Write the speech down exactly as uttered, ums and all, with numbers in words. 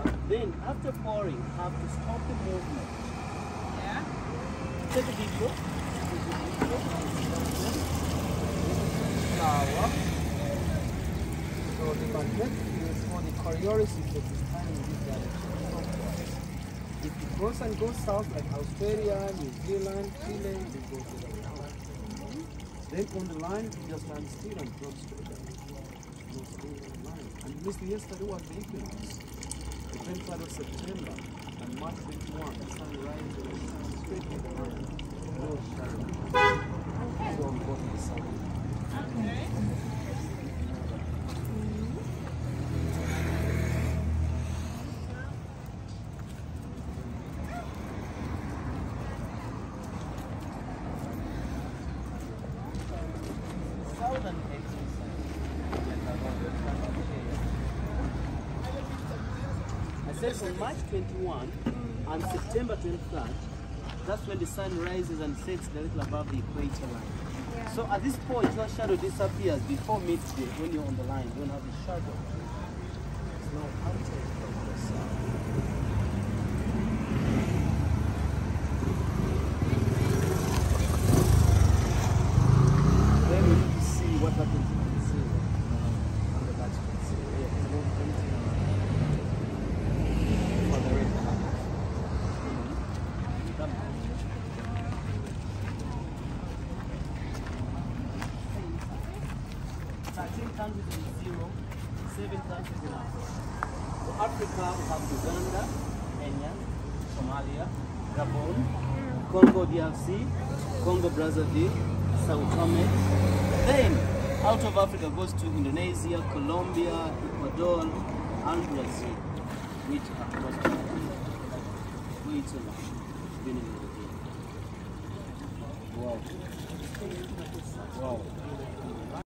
Then after pouring, have to stop the movement. Yeah. Take a video. Flower. So the magnetic field for the Coriolis is at this time in this direction. Clockwise. If it goes and goes south like Australia, New Zealand, Chile, it goes to the north. Then on the line, you just stand still and drop straight down. Go straight on the line. And missed yesterday was the equinox. The twenty-third of September and March twenty-first, the sun rises straight on the line. No shadow. So I'm going to the sun. Okay. Southern I said on March twenty-first and September twenty-third, that's when the sun rises and sets directly above the equator line. Yeah. So at this point, your shadow disappears before midday when you're on the line. You don't have a shadow. It's now counterclockwise. Then we need to see what happens in the zero. On the last one. Yeah, it's more empty for the red color. thirteen countries in zero, seven countries in Africa. So Africa, we have Uganda, Kenya, Somalia, Gabon, Congo D R C, Congo Brazzaville, Sao Tome. Then out of Africa goes to Indonesia, Colombia, Ecuador, and Brazil, which are close to Switzerland, beginning of the day. Wow. Wow.